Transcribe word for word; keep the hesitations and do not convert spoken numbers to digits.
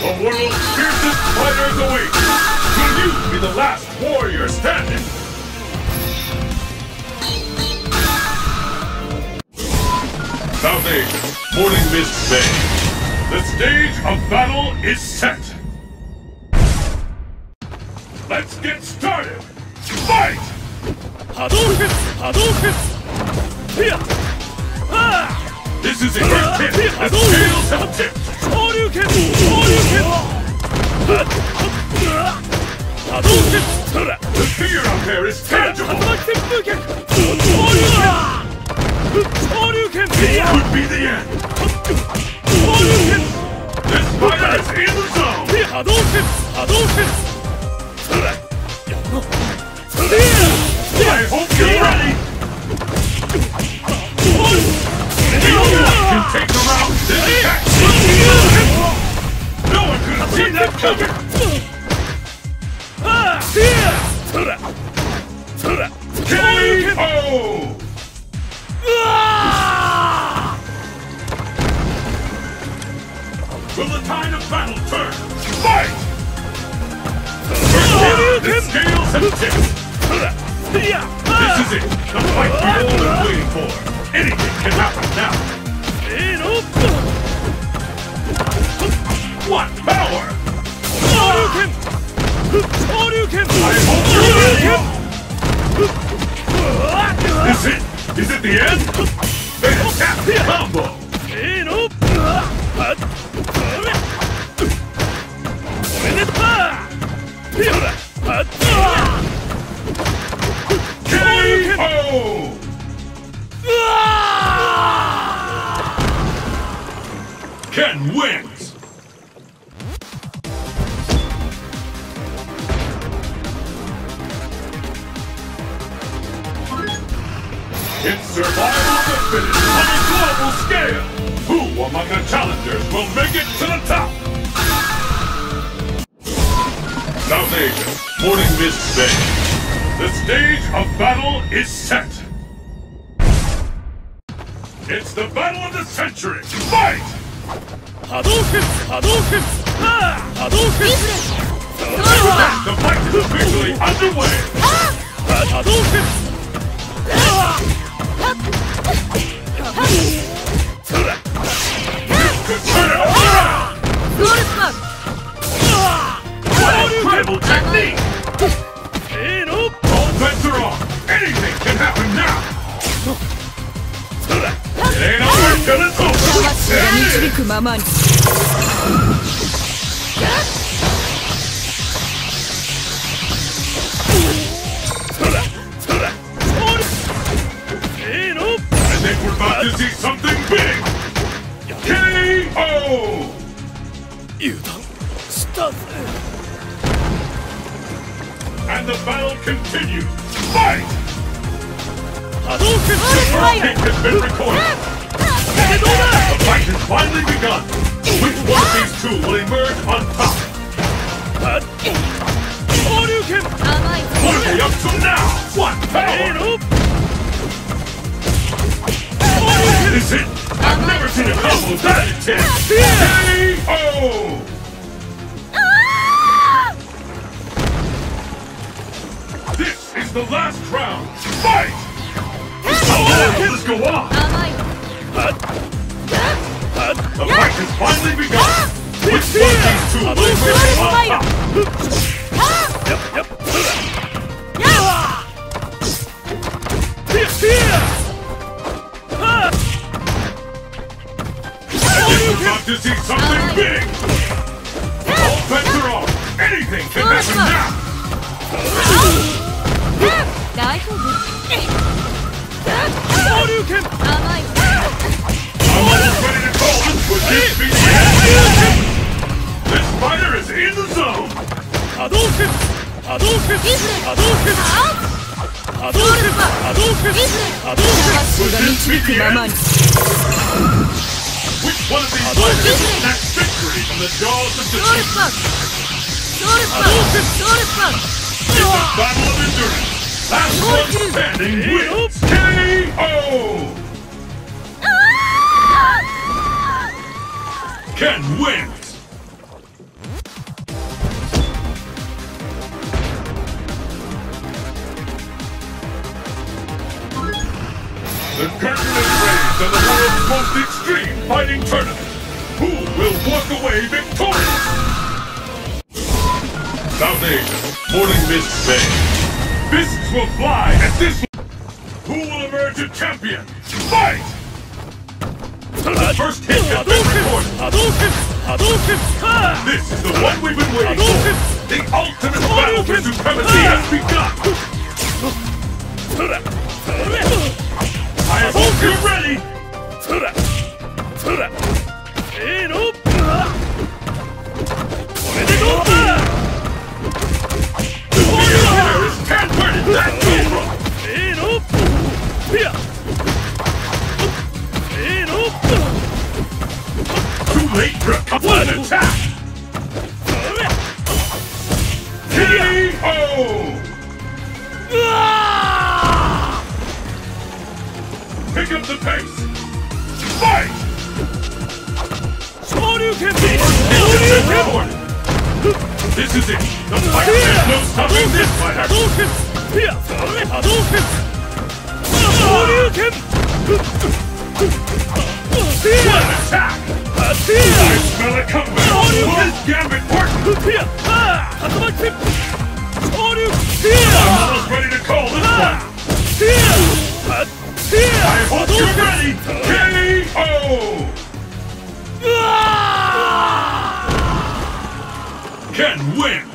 The world's fiercest fighters await! Will you be the last warrior standing? South Asia, Morning Mist Bay. The stage of battle is set! Let's get started! Fight! Hadouken! Hadouken! Here! Ah! This is it! Hit! Hit! The scales have tipped! Shoryuken! Shoryuken! Hadouken! The fear out there is tangible! Shoryuken! Shoryuken! Shoryuken! It could be the end! Shoryuken! This fighter is in the zone! Hadouken! Hadouken! I hope you're ready! Anyone can take the round this attack! No one could have seen that coming! K O! Will the tide of battle turn? Fight! First, the scales have tipped! This is it! The fight we've all been waiting for! Anything can happen now! What power! Shoryuken! Shoryuken! I hope you're ready! Is it? Is it the end? Fantastic combo! K O! Ken wins! It's survival of the fittest on a global scale! Who among the challengers will make it to the top? South Asia, Morning Mist Bay. The stage of battle is set! It's the battle of the century! Fight! Hadouken! Hadouken! Hadouken! The fight is officially underway! Hadouken! Could turn it all around! What a incredible technique! All bets are off! Anything can happen now! It ain't over till it's over! There it is! I think we're about to see something big! K O! And the battle continues! Fight! Hadouken! The first hit has been recorded! The fight has finally begun! Which one of these two will emerge on top? Shoryuken! What are they up to now? What power! Is it? I've never seen a combo that intense! K O! This is the last round! Fight! How long will this go on? The fight has finally begun! Which one of these two will emerge on top? Yep, yep. We're about to see something big! All bets are off! Anything can happen now! Shoryuken! I'm almost ready to call this! Would this be the end? This fighter is in the zone! Hadouken! Hadouken! Hadouken! Hadouken! Hadouken! Hadouken! Would this be the end? Which one of these fighters will snatch victory from the jaws of defeat? Hadouken! It's a battle of endurance! Last one standing wins! K O! Ken wins! most extreme fighting tournament. Who will walk away victorious? South Asia, Morning Mist Bay. Fists will fly at this. Who will emerge a champion? Fight! The first hit has been recorded. This is the one we've been waiting for. The ultimate battle for supremacy has begun. I hope you're ready. The terrorists can't win it. That go wrong. Too late for a one attack! K O! Pick up the pace! Fight! This is it! The fight is no stopping this fighter! One attack! I smell a comeback! This gambit works! I'm almost ready to call this one! I hope you're ready! K O! Ken wins!